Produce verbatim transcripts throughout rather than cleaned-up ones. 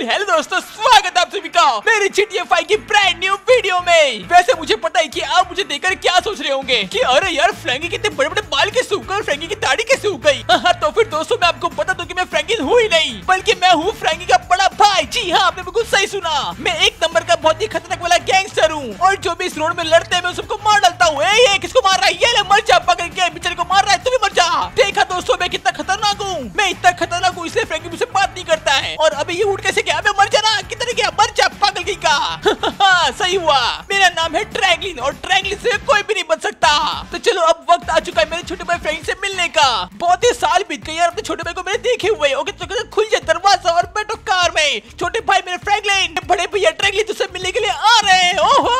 फिर हेलो दोस्तों, स्वागत है आप सभी का मेरे जी टी ए फाइव की ब्रांड न्यू वीडियो में। वैसे मुझे पता है कि आप मुझे देखकर क्या सोच रहे होंगे कि अरे यार फ्रैंकी कितने बड़े बड़े बाल कैसे सूख गए और फ्रैंकी की दाढ़ी कैसे सूख गई। हाँ, तो फिर दोस्तों मैं आपको बता दूं कि मैं फ्रैंकी हूँ ही नहीं, बल्कि मैं हूँ फ्रैंकी का बड़ा भाई। जी हाँ, आपने बिल्कुल सही सुना। मैं एक नंबर का बहुत ही खतरनाक वाला गैंगस्टर हूँ और जो भी इस रोड में लड़ते हैं मैं सबको मार डालता हूँ। ये किसको मार रहा है? ये ले, मर जा, पकड़ के बेचारे को मार रहा है, तू भी मर जा। देखा दोस्तों मैं कितना खतरनाक हूँ। मैं इतना खतरनाक हूँ इसलिए फ्रैंकी मुझसे बात नहीं करता है। और अभी ये उठ कैसे गया? मैं मर जाना, कितने गया? मर जा पागल की का। सही हुआ, मेरा नाम है ट्रैंकलिन और ट्रैंकलिन से कोई भी नहीं बच सकता। तो चलो अब वक्त आ चुका है मेरे छोटे भाई फ्रैंकी से मिलने का। बहुत ही साल बीत गए यार अपने छोटे भाई को मैंने देखे हुए। ओके तो खुल जाए दरवाजा और बैठो कार में। छोटे भाई मेरे फ्रैंकलिन, बड़े भैया ट्रैंकलिन तुझसे मिलने के लिए आ रहे हैं।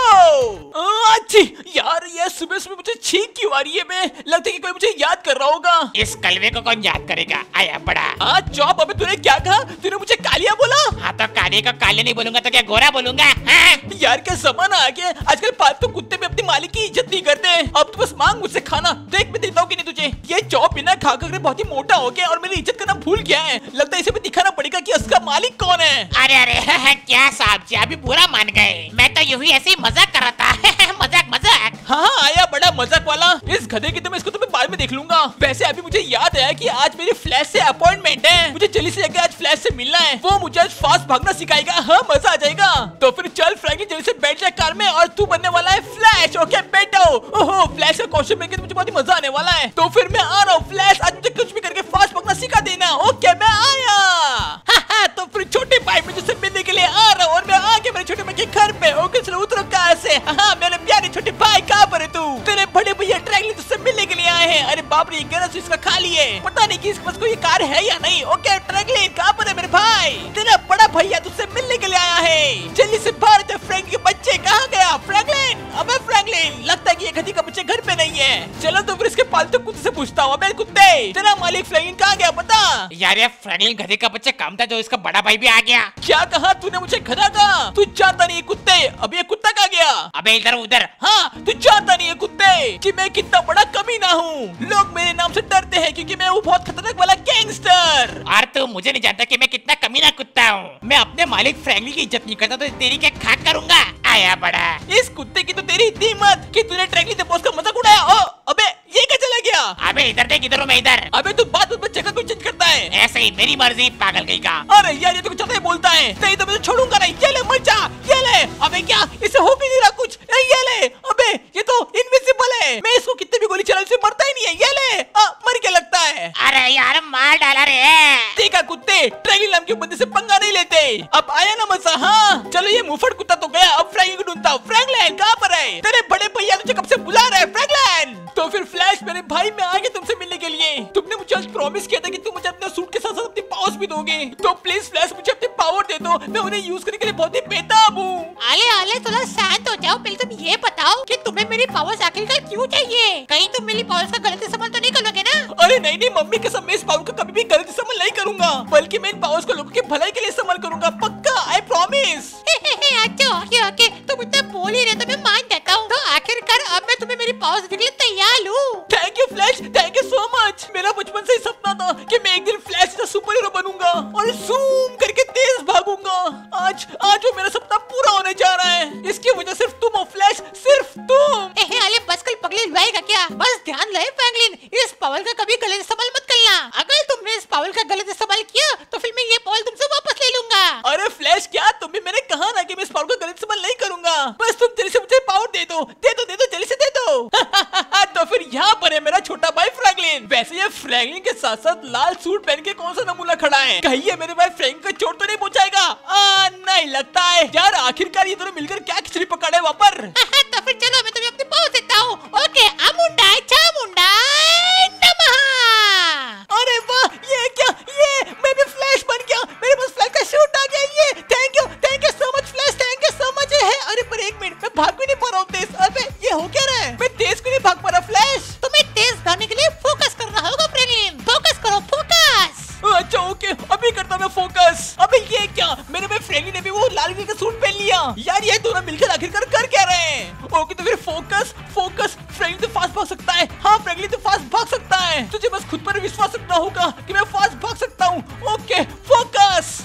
ओहो अच्छी यार, ये सुबह सुबह मुझे छींक क्यों आ रही है? मैं लगता है कि कोई मुझे याद कर रहा होगा। इस कलवे को कौन याद करेगा? आया बड़ा। हाँ चौप, अबे तूने क्या कहा? तूने मुझे कालिया बोला? हाँ तो काले को काले नहीं बोलूंगा तो क्या गोरा बोलूंगा? हाँ? यार क्या जमाना आ गया, आजकल पालतू कुत्ते भी अपनी मालिक की इज्जत नहीं करते। अब तो बस मांग मुझसे खाना, देख मैं देता हूँ कि नहीं तुझे। ये चौप बिना खा कर बहुत ही मोटा हो गया और मेरी इज्जत करना भूल गया है। लगता है इसे भी दिखाना पड़ेगा कि उसका मालिक कौन है। अरे अरे क्या साहब जी, अभी बुरा मान गए। मैं तो यूं ही ऐसे ही मजाक कर रहा था। मजाक मजाक। हाँ आया बड़ा मजाक वाला। इस गधे की तो मैं इसको तो मैं बाद में देख लूंगा। वैसे अभी मुझे याद आया कि आज मेरी फ्लैश से अपॉइंटमेंट है। मुझे जल्दी से आज फ्लैश से मिलना है। वो मुझे आज फास्ट भागना सिखाएगा। हाँ मजा आ जाएगा। तो फिर चल फ्रैंकी जल्दी से बैठ जाए कार में और तू बनने वाला है फ्लैश। ओके बैठो। ओहो फ्लैश का कॉस्ट्यूम में मुझे बहुत ही मजा आने वाला है। तो फिर मैं आ रहा हूँ फ्लैश, आज मुझे कुछ भी करके फास्ट भागना सिखा देना। ओके मैं आया। हाँ हाँ तो फिर छोटे भाई मुझे से मिलने के लिए आ रहा हूँ और मैं आ गया मेरे छोटे भाई के घर पे। ओके चलो उतरो कार से। हाँ मेरे प्यारे छोटे भाई कहाँ पर है तू? तेरे बड़े भैया ट्रैंकलिन तुझसे मिलने के लिए आए हैं। अरे बाप रे, ये गैरेज इसका खाली है, पता नहीं कि इसके पास कोई कार है या नहीं। ओके ट्रैंकलिन कहाँ पर है मेरे भाई? तेरा बड़ा भैया तुझसे मिलने के लिए आया है। जल्दी से बाहर दे। फ्रैंकी के बच्चे कहाँ गया? फ्रैंकलिन, अबे फ्रैंकलिन, लगता है कि ये गधी का बच्चा घर पे नहीं है। चलो तो फिर इसके पालतू कुत्ते से पूछता हूँ। अबे कुत्ते, तेरा मालिक फ्रैंकलिन कहाँ गया पता? यार ये फ्रैंकलिन गधे का बच्चा काम था जो इसका बड़ा भाई भी आ गया। क्या कहा तूने? मुझे गधा कहा? तू जानता नहीं है कुत्ते। अब ये कुत्ता कहाँ गया? अबे इधर उधर। हाँ तू जानता नहीं है कुत्ते कि मैं कितना बड़ा कमीना हूँ। लोग मेरे नाम से डरते हैं क्योंकि मैं वो बहुत खतरनाक वाला गैंगस्टर। और तू मुझे नहीं जानता कि मैं कितना कमीना कुत्ता हूँ। मैं अपने मालिक फ्रैंकलिन की इज्जत नहीं करता तो तेरी क्या खाक करूंगा? आया बड़ा। इस कुत्ते की तो तेरी इतनी हिम्मत कि तूने ट्रैंकलिन से बॉस का मजाक उड़ाया। ओ अबे ये क्या चला गया? अबे इधर देख, इधर हूँ मैं इधर। अबे तू बात बात में जगह क्यों चेंज करता है? ऐसे ही मेरी मर्जी, पागल कहीं का। अरे यार ये तो कुछ ज्यादा ही बोलता है। नहीं तो मैं तो छोड़ूंगा नहीं। ये ले मर जा। ये ले। अबे क्या इसे हो भी नहीं रहा कुछ? ये ले। अबे ये तो इनविजिबल है। मैं इसको कितने भी गोली चला इसे मरता ही नहीं है। ये ले। आ, मर क्या लगता है? अरे यार मार डाला रे। देखा कुत्ते, ट्रैंकलिन नाम के बंदे से पंगा नहीं लेते। अब आया ना मजा। हाँ चलो ये मुफड़ कुत्ता तो गया, अब फ्रैंकी को ढूंढता हूँ। फ्रैंकलिन कहाँ पर है? तेरे बड़े भैया तुझे कब से बुला रहे हैं फ्रैंकलिन। तो फिर फ्लैश मेरे भाई मैं आ गया तुमसे मिलने के लिए। तुमने मुझे आज प्रॉमिस किया था कि तुम मुझे अपने सूट के साथ साथ अपने पावर्स भी दोगे। तो प्लीज फ्लैश मुझे अपने पावर दे दो, मैं उन्हें यूज करने के लिए बहुत ही बेताब हूँ। आले आले थोड़ा शांत हो जाओ। पहले तुम ये बताओ कि तुम्हें मेरी पावर्स आखिरकार क्यों चाहिए? कहीं तुम मेरी पावर्स का गलत इस्तेमाल तो नहीं करोगे ना? अरे नहीं नहीं मम्मी कसम, मैं इस पावर का कभी भी गलत इस्तेमाल नहीं करूंगा, बल्कि मैं इन पावर्स को लोगों के भलाई के लिए इस्तेमाल करूंगा। पक्का, आई प्रॉमिस। अच्छा ओके ओके, तुम इतना बोल ही रहे तो मैं मान जाता हूँ। तो आखिरकार अब मैं तुम्हें मेरी पावर्स देने के लिए तैयार हूँ। Thank you Flash, thank you so much. मेरा बचपन से ही सपना था कि मैं एक दिन फ्लैश जैसा सुपर हीरो बनूंगा और जूम करके तेज भागूंगा। आज आज वो मेरा सपना पूरा होने जा रहा है। इसकी वजह सिर्फ तुम हो फ्लैश, सिर्फ तुम। एहे आले बस कल पगले लुआएगा क्या? बस ध्यान रहे फ्रैंकलिन, इस पावर का कभी गलत इस्तेमाल मत करना। अगर तुमने इस पावर का गलत इस्तेमाल किया तो फिर मैं ये पावर तुमसे वापस ले लूंगा। अरे फ्लैश क्या तुम्हें मैंने कहा ना कि मैं इस पावर का गलत इस्तेमाल नहीं करूंगा। बस तुम जल्दी से मुझे पावर दे दो, दे दो दे दो जल्दी से दे दो। तो फिर यहाँ पर है मेरा छोटा भाई फ्रैंकलिन। वैसे ये फ्रैंकलिन के साथ साथ लाल सूट पहन के कौन सा नमूना खड़ा है? कहीं ये मेरे भाई फ्रैंकलिन का चोट तो नहीं पहुंचाएगा? आ, नहीं लगता है। यार आखिरकार ये दोनों मिलकर क्या खिचड़ी पकाड़े वहाँ पर। तो फिर चलो मैं तुम्हें अपनी पावर देता हूँ। ओके अमुंडा चामुंडा नमः। अरे वाह, ये क्या? ये मैं भी फ्लैश बन गया। मेरे पास फ्लैश का सूट आ गया। ये thank you thank you so much Flash, thank you so much. है अरे पर एक मिनट, मैं भाग भी नहीं पा रहा हूँ तेज। अबे ये हो क्या रहा है? मैं तेज क्यों नहीं भाग पा रहा फ्लैश? तुम्हें तेज भागने के लिए फोकस करना होगा फ्रैंकलिन। फोकस करो फोकस। अच्छा ओके, अभी करता मैं फोकस। अबे ये क्या? मेरे भाई फ्रैंकलिन ने भी वो लाल कलर का सूट पहन लिया। यार ये दोनों मिलकर आखिरकार कर क्या रहे हैं? ओके तो फिर फोकस फोकस। फ्रैंकलिन तो फास्ट भाग सकता है। हाँ फ्रैंकलिन तो फास्ट भाग सकता है। तुझे बस खुद पर विश्वास रखना होगा कि मैं फास्ट भाग सकता हूँ। Okay focus. अरे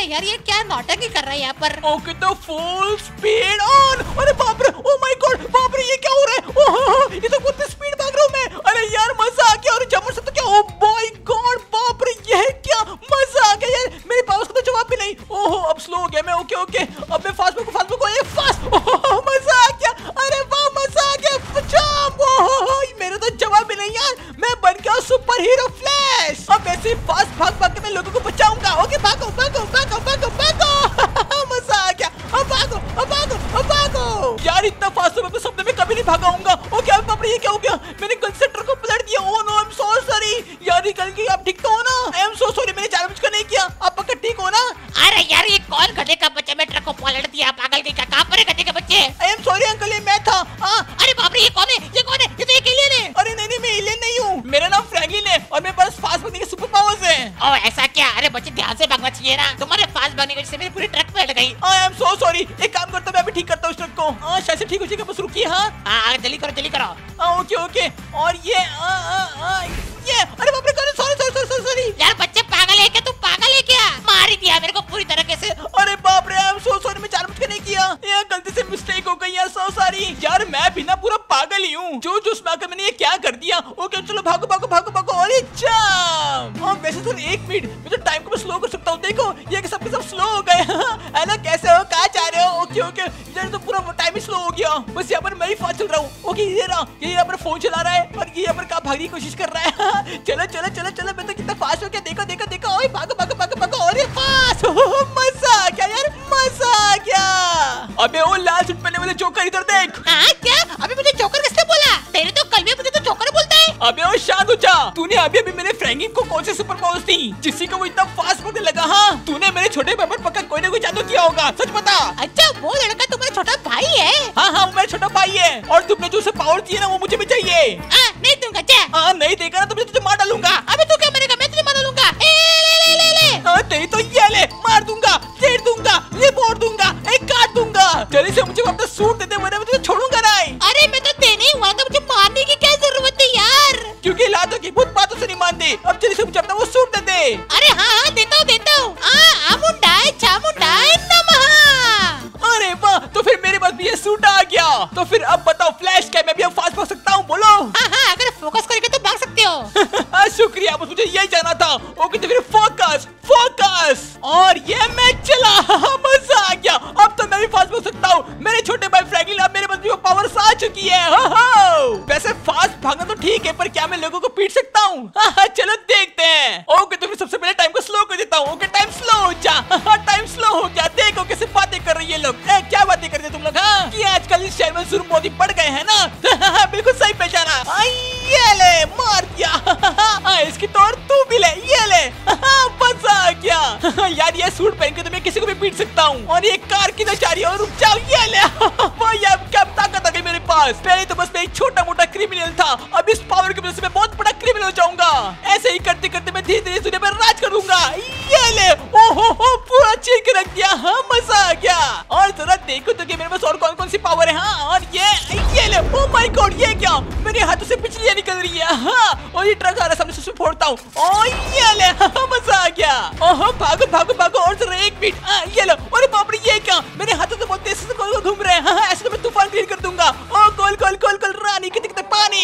यार ये क्या नौटंकी कर रहा है यहाँ पर। ओके तो फुल स्पीड ऑन। अरे बाप रे, ओ माय गॉड, बाप रे ये क्या हो रहा है? ओह ये तो कितनी स्पीड भाग रहा हूँ मैं। अरे यार मजा आ गया। और जमर से तो क्या, ओ माय गॉड, बाप रे ये क्या मजा आ गया यार। मेरे पास का तो जवाब भी नहीं। ओहो अब स्लो हो गया मैं। ओके ओके अब मैं फास्ट बुक फास्ट बुक ये फास्ट। ओह मजा आ गया। अरे वाह मजा आ गया। जंप। ओह मेरा तो जवाब भी नहीं यार। मैं बन गया सुपर हीरो फ्लैश। अब ऐसे फास्ट भाग भाग के मैं लोगों को बचाऊंगा। ओके भागो भागो भागो भागो भागो। मजा आ गया। अब भागो अब भागो अब भागो। यार इतना फास्ट तो मैं अपने सपने में कभी नहीं भागा हूँगा। ओके अब बाप रे ये क्या हो गया? मैंने कंस्ट्रक्टर को पलट दिया। Oh no I am so sorry. यार निकल गई। आप ठीक तो हो ना? आई एम सो सॉरी, मैंने जानबूझकर नहीं किया। आप पक्का ठीक हो ना? अरे यार ये कौन गधे का बच्चा मैं ट्रक को पलट दिया? पागल की कहाँ पर है गधे के बच्चे? आई एम सॉरी अंकल, ये मैं था। हाँ अरे बाप रे ये कौन है? ये कौन है? ये तो एक एलियन है। अरे नहीं नहीं मैं एलियन नहीं हूँ। मेरा नाम फ्रैंकलिन है और मेरे पास फास्ट भागने के सुपर पावर्स हैं। ओ ऐसा क्या? अरे बच्चे ध्यान से भागना चाहिए ना। तुम्हारे फास्ट भागने की वजह से मेरी पूरी ट्रक पलट गई। I am so sorry. एक काम करता हूँ मैं अभी ठीक करता हूँ इस ट्रक को। हाँ शायद से ठीक हो जाएगा, बस रुकिए। हाँ हाँ जल्दी करो जल्दी करो। हाँ ओके ओके। और ये आ, आ, आ, ये अरे बाप रे, सॉरी सॉरी सॉरी सॉरी। यार बच्चे पागल है क्या? तू पागल है क्या? मार ही दिया मेरे को पूरी तरीके से। अरे बाप रे आई एम सो सॉरी, मैं जानबूझकर नहीं किया। ये गलती से मिस्टेक हो गई यार, सो सॉरी। यार मैं भी ना पूरा पागल ही हूँ। जो जो आकर मैंने ये क्या कर दिया। ओके चलो भागो भागो भागो भागो। और ये जंप। हाँ वैसे तो एक मिनट मैं तो टाइम को मैं स्लो कर सकता हूँ। देखो ये सब के सब स्लो हो गए। हेलो कैसे हो, कहाँ जा रहे हो? ओके ओके इधर तो पूरा टाइम ही स्लो हो गया। बस यहाँ पर मैं ही फास्ट चल रहा हूँ। ओके ये रहा, ये यहाँ पर फोन चला रहा है और ये यहाँ पर कहाँ भागने की कोशिश कर रहा है। चलो चलो चलो चलो, मैं तो कितना फास्ट हो गया। देखो देखो देखो। ओए भागो भागो भागो भागो। और ये फास्ट। मजा आ गया यार, मजा आ गया। अबे वो लाल सूट पहने वाले जोकर इधर देख। हाँ क्या? अभी मुझे जोकर किसने बोला? तेरे तो कल भी मुझे तो जोकर बोलता है। अबे वो शांत हो जा। तूने अभी अभी मेरे फ्रैंकी को कौन से सुपर पावर्स दी जिससे को वो इतना फास्ट भागने लगा? हाँ तूने मेरे छोटे भाई पर पक्का कोई ना कोई जादू किया होगा, सच बता। अच्छा वो लड़का तुम्हारा छोटा भाई है? हाँ हाँ वो मेरा छोटा भाई है और तुमने जो उसे पावर दिए ना वो मुझे भी चाहिए। हाँ नहीं दूंगा। क्या? हाँ नहीं देगा ना तो मैं तुझे मार डालूंगा। अबे तू क्या मरेगा? मैं तुझे मार डालूंगा। ए ले ले ले ले। हाँ तेरी तो ये ले, मार दूंगा, चीर दूंगा, रिपोर्ट दूंगा, एक काट दूंगा। जल्दी से मुझे अपना सूट दे दे वरना मैं तुझे छोड़ूंगा नहीं। अरे मैं तो देने ही हुआ था, मुझे मारने की क्या जरूरत है यार? क्योंकि लातों की भूत बातों से नहीं मानती। अब जल्दी से मुझे अपना वो सूट दे दे। अरे हाँ हाँ देता हूँ देता हूँ। हाँ आमुंडाई चामुंडाई नमः। अरे वाह, तो फिर मेरे पास भी ये सूट आ गया। तो फिर अब बताओ फ्लैश, क्या मैं भी अब फास्ट भाग सकता हूँ? बोलो। हाँ हाँ अगर फोकस करेंगे तो भाग सकते हो। शुक्रिया, बस मुझे यही जाना था। ओके तो फिर फोकस फोकस। और ये मैं चला। मजा आ गया। अब तो मैं भी फास्ट भाग सकता हूँ। मेरे छोटे भाई फ्रैंकलिन, अब मेरे पास भी वो पावर्स आ चुकी है। वैसे फास्ट भागना तो ठीक है पर क्या मैं लोगों को पीट सकता हूँ? चलो देखते हैं। ओके तो फिर सबसे पहले टाइम को स्लो कर देता हूँ। ओके टाइम स्लो हो जा। टाइम स्लो हो गया। देखो कैसे बातें कर रही है लोग। ए, क्या बातें कर रहे हो तुम लोग? हाँ कि आजकल इस शहर में जुर्म बहुत ही बढ़ गए हैं ना। बिल्कुल सही पहचाना। ये ले मार दिया। इसकी तोड़ तू भी ले। ये ले मजा आ गया। यार ये सूट पहन के तो मैं किसी को भी पीट सकता हूँ। और ये कार किधर जा रही है? रुक जाओ। ये ले यार क्या ताकत आ गई मेरे पास। पहले तो बस मैं एक छोटा मोटा क्रिमिनल था, अब इस पावर की वजह से मैं बहुत बड़ा क्रिमिनल हो जाऊंगा। ऐसे ही करते करते मैं धीरे धीरे दुनिया पर राज करूंगा। ये ले ओहो हो पूरा चीर के रख दिया। हाँ मजा आ गया। और जरा देखो तो कि मेरे पास और कौन कौन सी पावर है। हाँ और ये ये ले ओ माय गॉड ये क्या? मेरे हाथों से बिजलियां निकल रही है। हाँ और ये ट्रक आ रहा है सामने से, फोड़ता हूँ। ओ ये ले मजा आ गया। ओहो भागो भागो भागो। और जरा एक मिनट। ये लो। अरे बाप रे ये क्या? मेरे हाथों से बहुत तेज से गोल गोल घूम रहे हैं। हाँ ऐसे तो मैं तूफान क्रिएट कर दूंगा। ओ गोल गोल गोल गोल रानी कितने कितने पानी।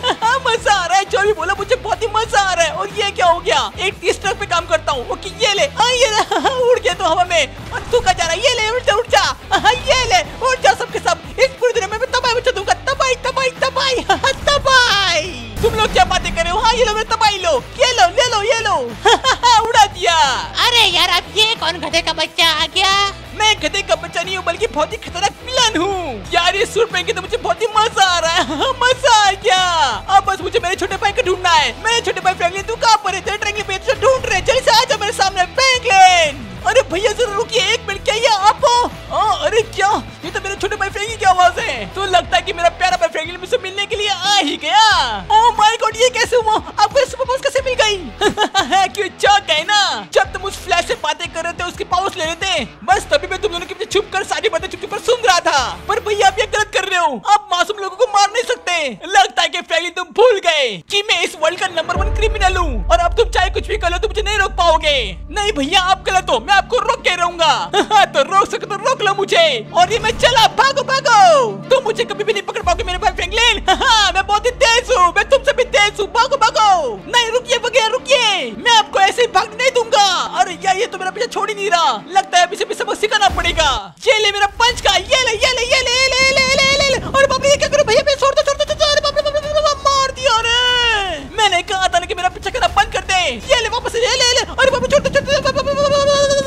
मजा आ रहा है। जो भी बोला मुझे बहुत ही मजा आ रहा है। और ये क्या हो गया? एक तीस ट्रक पे काम करता हूँ। ओके ये ले। हाँ ये उड़ गया तो हवा में। और तू कहाँ जा रहा है? ये ले उड़ जा उड़ जा। हाँ ये ले उड़ जा सबके सब। इस पूरी दुनिया में मैं तबाही मचा दूंगा। तबाही तबाही तबाही तबाही। तुम लोग क्या बातें कर रहे हो? हाँ ये लो मैं तबाही लो। ये लो ले लो ये लो। उड़ा दिया। अरे यार अब ये कौन गधे का बच्चा आ गया? मैं गधे का बच्चा नहीं हूँ बल्कि बहुत ही खतरनाक विलन हूँ। यार ये सूट पहन के तो मुझे बहुत ही मजा आ रहा है। मजा आ गया। अब बस मुझे मेरे छोटे भाई को ढूंढना है। मेरे छोटे भाई फ्रैंकलिन तू कहाँ पर है? तेरे ट्रैंकलिन पे तुझे ढूंढ रहे। जल्दी से आ जा मेरे सामने फ्रैंकलिन। अरे भैया जरा रुकिए एक मिनट। क्या ये आप हो? हाँ अरे क्या? ये तो मेरे छोटे भाई फ्रैंकलिन की आवाज है। तो लगता है कि मेरा प्यारा भाई फ्रैंकलिन मुझसे मिलने के लिए आ ही गया। ओह माय गॉड ये कैसे हुआ? आपको ये सुपर पावर्स कैसे मिल गई? क्यों चौंक गए ना? जब तुम उस फ्लैश से बातें कर रहे थे उसकी पावर्स ले रहे थे, बस तभी मैं तुम दोनों के पीछे छुप कर सारी बातें चुपके पर सुन रहा था। पर भैया आप ये गलत कर रहे हो। आप मासूम लोगों को मार नहीं सकते। लगता है कि फ्रैंकलिन तुम भूल गए कि मैं इस वर्ल्ड का नंबर वन क्रिमिनल हूँ और अब तुम चाहे कुछ भी कर लो तो मुझे नहीं रोक पाओगे। नहीं भैया आप गलत हो, मैं आपको रोक के रहूंगा। तो रोक सको तो रोक लो मुझे। और ये मैं चला, भागो भागो, तुम मुझे कभी भी नहीं पकड़ पाओगे मेरे भाई फ्रैंकलिन। मैं बहुत ही तेज हूँ, मैं तुमसे भी तेज हूँ, भागो भागो। नहीं रुकिए भैया रुकिए, मैं आपको ऐसे ही भागने नहीं दूंगा। अरे यार ये तो मेरा पीछा छोड़ ही नहीं रहा, लगता है अभी से भी सबक सिखाना पड़ेगा। ये ले मेरा पंच का, ये ले ये ले ये ले ले ले ले ले ले। अरे बाप रे ये क्या करो भैया, मैं छोड़ दो छोड़ दो छोड़ दो। अरे बाप रे बाप रे मार दिया रे। मैंने कहा था ना कि मेरा पीछा करना बंद कर दे। ये ले वापस ले ले ले। अरे बाप रे छोड़ दो छोड़ दो।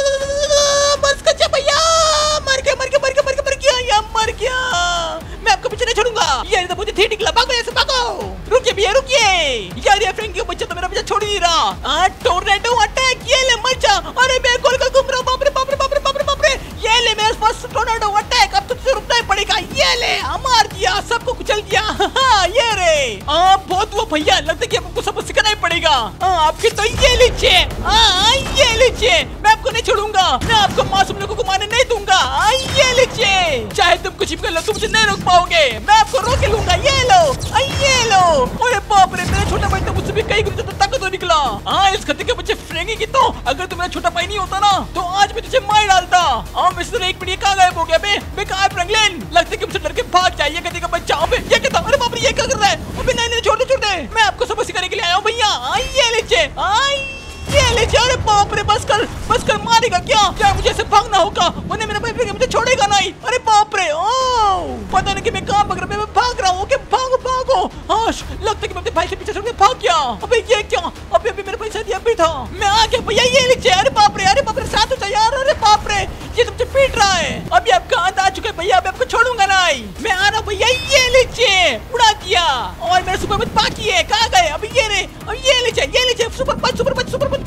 बस कर जा भैया, मर गया मर गया मर गया मर गया मर गया या मर गया। मैं आपको पीछे नहीं छोड़ूंगा। ये तो मुझे ठीक निकला, भागो ऐसे भागो। रुकिए भैया रुकिए, यार ये फ्रैंकी का बच्चा तो मेरा पीछा छोड़ ही नहीं रहा। आ टोर्नेडो अटैक, ये ले मर जा। अरे मैं गोल गोल घूम रहा हूँ, बाप रे बाप रे बाप रे बाप रे बाप रे। ये ले मेरे पास टोर्नेडो अटैक, अब तुझे रुकना ही पड़ेगा। ये ले मार दिया, सबको कुचल दिया। ये रे आ, बहुत हुआ भैया, लगता है कि आपको सबक सिखाना ही पड़ेगा। आ, आपके तो ये लीजिए, ये लीजिए, मैं आपको नहीं छोड़ूंगा, मैं आपको मासूम लोगों को मारने नहीं दूंगा। आ, ये लीजिए, चाहे तुम कुछ भी कर लो तुम मुझे नहीं रोक पाओगे, मैं आपको रोक के लूंगा। ये लो आ, ये लो। अरे बाप रे मेरा छोटा भाई तो मुझसे भी कई गुना ताकत तो निकला। हाँ इस खतरे के बच्चे फ्रैंकी की तो अगर तुम मेरा छोटा भाई नहीं होता ना तो आज मैं तुझे मार डालता। हाँ मिस्टर एक मिनट कहाँ गायब हो गया बे? मैं कहाँ फ्रैंकलिन? लगता है कि मुझे डर के भाग जाइए कभी का बच्चा। अबे ये क्या था? अरे बाप रे ये क्या कर रहा है? अबे नहीं नहीं छोड़ दे छोड़ दे, मैं आपको सबक सिखाने के लिए आया हूँ भैया। ये लीजिए ये लीजिए। अरे बाप रे बस कर बस कर, मारेगा क्या? क्या मुझे ऐसे भागना होगा वरना मेरा भाई मुझे छोड़ेगा नहीं। अरे बाप रे ओ पता नहीं कि मैं कहाँ भाग रहा हूँ, मैं भाग रहा हूँ। भागो भागो। हाँ लगता है कि मैं अपने भाई से पीछे छोड़ के भाग गया। अबे ये क्या? अबे अभी मेरे भाई साथ ये भी था, मैं आ गया भैया। ये लीजिए। अरे बाप रे अरे बाप रे साथ हो यार। अरे बाप रे ये तुमसे पीट रहा है। अभी आपका अंत आ चुका है भैया, अभी आपको छोड़ूंगा नहीं, मैं आ रहा हूँ भैया। ये लीजिए उड़ा दिया। और मेरा सुपर पंच बाकी है, कहाँ गए? अभी ये रे ये लीजिए ये लीजिए super punch super punch super punch.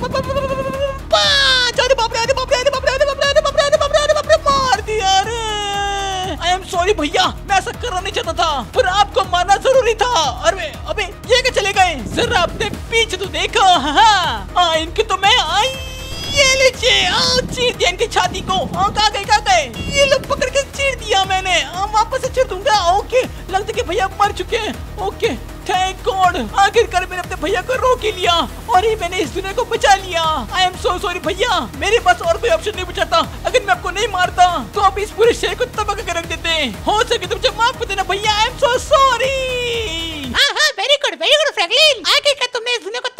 अरे बाप रे अरे बाप रे अरे बाप रे अरे बाप रे अरे बाप रे अरे बाप रे अरे बाप रे मार दिया रे। आई एम सॉरी भैया, मैं ऐसा करना नहीं चाहता था पर आपको मारना जरूरी था। अरे अबे ये क्या चले गए? जरा अपने पीछे तो देखो। हाँ इनके तो मैं आई ये लीजिए चीर दिया इनकी छाती को। कहाँ गए कहाँ गए? ये लोग पकड़ के चीर दिया मैंने, वापस से चीर दूंगा। ओके लगता है कि भैया मर चुके हैं। ओके थैंक गॉड, आखिरकार मैंने अपने भैया को रोक ही लिया और ही मैंने इस दुनिया को बचा लिया। आई एम सो सॉरी भैया, मेरे पास और कोई ऑप्शन नहीं बचा था। अगर मैं आपको नहीं मारता तो आप इस पूरे शहर को तबाह करके रख देते। हो सके तो मुझे माफ कर देना भैया। I am so sorry. हाँ हाँ very good very good Franklin, आखिरकार तुमने इस दुनिया को